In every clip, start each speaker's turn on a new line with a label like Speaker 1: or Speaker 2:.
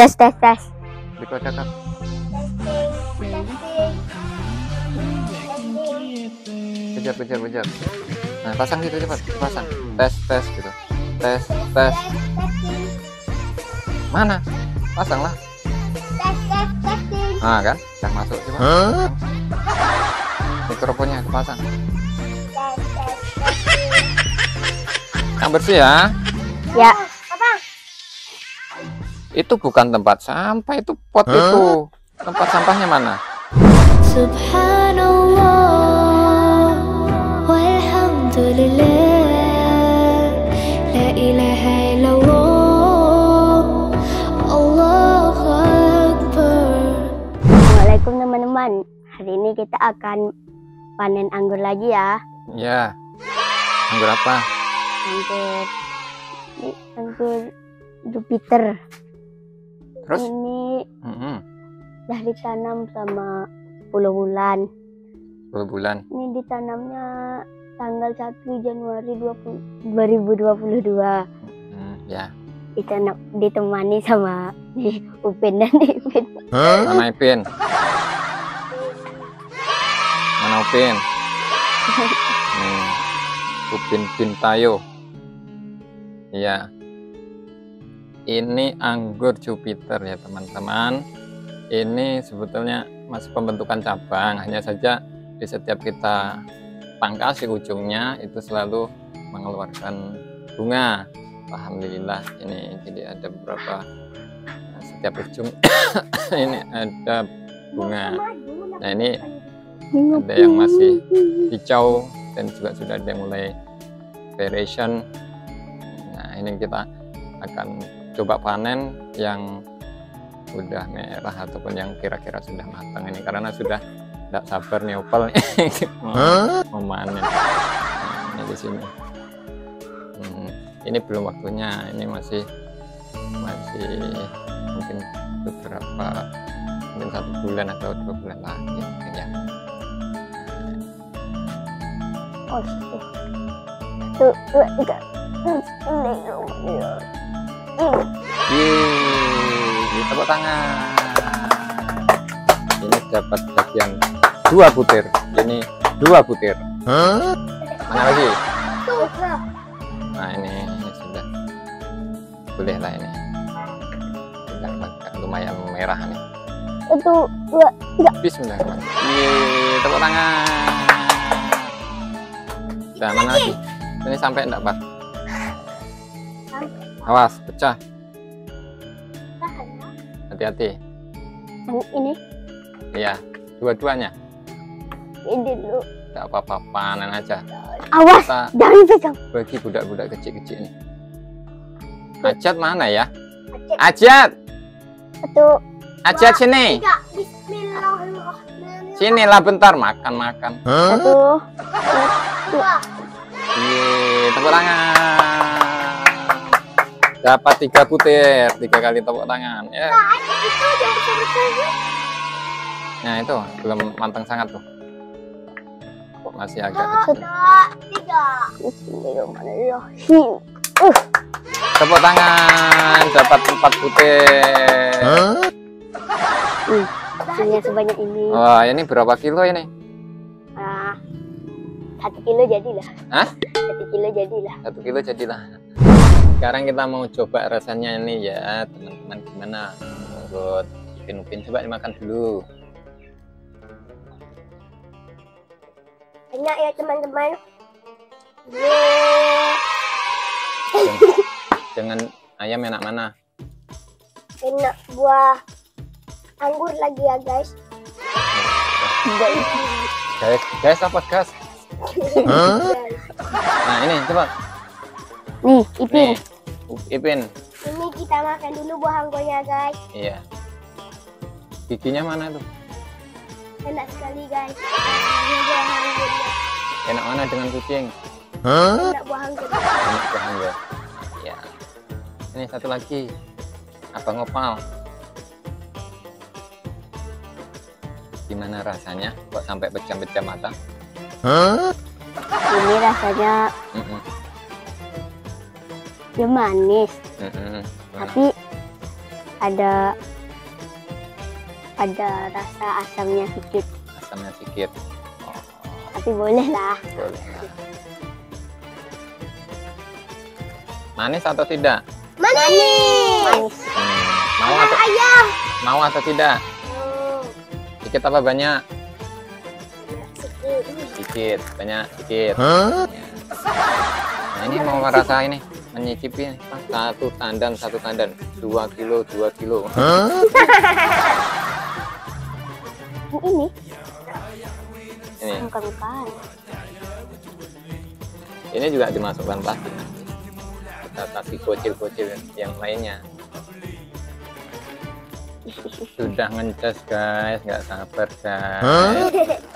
Speaker 1: Tes.
Speaker 2: Dikodakan. Kejar. Nah, pasang gitu cepat, pasang. Tes gitu. Tes. Mana? Pasanglah. Nah, kan? Udah masuk coba. Mikrofonnya pasang. Yang bersih ya.
Speaker 1: Ya.
Speaker 2: Itu bukan tempat sampah, itu pot itu. Tempat sampahnya mana?
Speaker 3: Subhanallah walhamdulillah la ilaha illallah Allahu akbar.
Speaker 1: Assalamualaikum teman-teman. Hari ini kita akan panen anggur lagi ya.
Speaker 2: Ya. Anggur apa?
Speaker 1: Anggur Jupiter.
Speaker 2: Terus?
Speaker 1: Ini udah ditanam sama 10 bulan.
Speaker 2: 10 bulan.
Speaker 1: Ini ditanamnya tanggal 1 Januari 2022.
Speaker 2: Ya.
Speaker 1: Ditemani sama Upin dan Ipin.
Speaker 2: Mana Ipin? Mana Upin? Upin Pintayo. Iya. Ini anggur Jupiter ya teman-teman. Ini sebetulnya masih pembentukan cabang, hanya saja di setiap kita pangkas di ujungnya itu selalu mengeluarkan bunga. Alhamdulillah ini jadi ada beberapa setiap ujung ini ada bunga. Nah ini ada yang masih hijau dan juga sudah ada yang mulai variation. Nah ini kita akan coba panen yang udah merah ataupun yang kira-kira sudah matang ini, karena sudah tidak sabar nih Opel memanen. Nah, ini di sini. Ini belum waktunya, ini masih mungkin beberapa, mungkin 1 bulan atau 2 bulan lagi ya.
Speaker 1: Oh, 1, 2, 3.
Speaker 2: Yeay, tepuk tangan. Ini dapat bagian 2 butir. Ini 2 butir. Mana lagi? Nah ini sudah boleh lah ini. Sudah agak lumayan merah nih.
Speaker 1: 1, 2, 3.
Speaker 2: Bismillahirrahmanirrahim. Yeay, tepuk tangan. Nah, mana lagi? Ini sampai enggak, Pak? Awas, pecah. Hati-hati.
Speaker 1: Yang ini?
Speaker 2: Iya, dua-duanya.
Speaker 1: Ini dulu.
Speaker 2: Enggak apa-apa, panen aja.
Speaker 1: Awas,
Speaker 2: Kita
Speaker 1: jangan pegang.
Speaker 2: bagi budak-budak kecil-kecil ini. Ajat mana ya? Ajat.
Speaker 1: 1,
Speaker 2: Ajat sini.
Speaker 1: 3. Bismillahirrahmanirrahim.
Speaker 2: Sinilah bentar makan.
Speaker 1: 1, 2.
Speaker 2: Yeay, tepuk tangan. Dapat 3 butir, 3 kali tepuk tangan. Ya. Nah itu belum matang sangat tuh, masih agak kecil.
Speaker 1: 3. Bismillahirrahmanirrahim.
Speaker 2: Tepuk tangan, dapat 4 butir.
Speaker 1: Hanya sebanyak ini.
Speaker 2: Wah ini berapa kilo ini?
Speaker 1: 1 kilo jadilah.
Speaker 2: Hah?
Speaker 1: 1 kilo jadilah.
Speaker 2: 1 kilo jadilah. Sekarang kita mau coba rasanya ini ya teman-teman, gimana menurut Upin. Coba dimakan dulu.
Speaker 1: Enak ya teman-teman.
Speaker 2: Dengan ayam enak mana?
Speaker 1: Enak buah anggur lagi ya guys.
Speaker 2: Guys apa gas? Nah ini coba.
Speaker 1: Nih Ipin.
Speaker 2: Nih, Ipin.
Speaker 1: Ini kita makan dulu buah anggurnya guys.
Speaker 2: Iya. Giginya mana tuh?
Speaker 1: Enak sekali guys. Ini buah anggurnya.
Speaker 2: Enak mana dengan kucing?
Speaker 1: Enak buah anggur.
Speaker 2: Enak buah anggur. Ya. Ini satu lagi. Abang Opal. Gimana rasanya? Kok sampai pecah-pecah mata?
Speaker 1: Ini rasanya ya manis. Tapi ada rasa asamnya sedikit,
Speaker 2: Asamnya sedikit. Oh,
Speaker 1: tapi boleh lah.
Speaker 2: boleh. Manis atau tidak?
Speaker 1: Manis.
Speaker 2: Mau atau tidak? Sedikit apa banyak? Sedikit, banyak, sedikit. Ya. Nah, ini mau merasa ini, menyicipi satu tandan, 2 kilo.
Speaker 1: Ini
Speaker 2: Ini,
Speaker 1: bukan.
Speaker 2: ini juga dimasukkan plastik. Kita kasih kocil-kocil yang lainnya. Sudah ngencas guys, nggak sabar guys.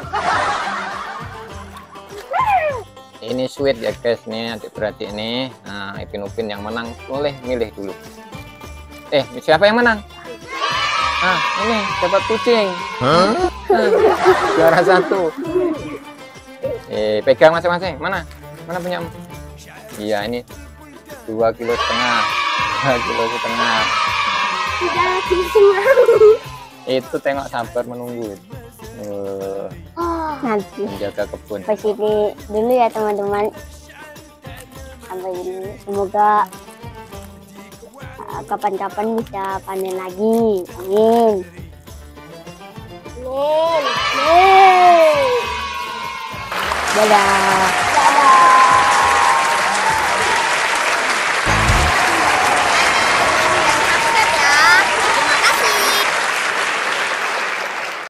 Speaker 2: Ini sweet ya guys nih, adik-beradik nih. Nah, Ipin Upin yang menang boleh milih dulu. Siapa yang menang? Ini dapat kucing. Juara 1. Pegang masing-masing. Mana punya? Iya, ini 2,5 kilo. 2,5 kilo. Itu tengok sabar menunggu.
Speaker 1: Nanti
Speaker 2: Menjaga kebun.
Speaker 1: sampai sini dulu ya teman-teman. Sampai ini. Semoga kapan-kapan bisa panen lagi. Amin. Dadah.